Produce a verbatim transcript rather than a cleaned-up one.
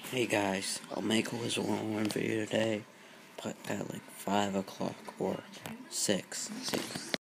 Hey guys, I'll make a whistle one for you today, but at like five o'clock or six. See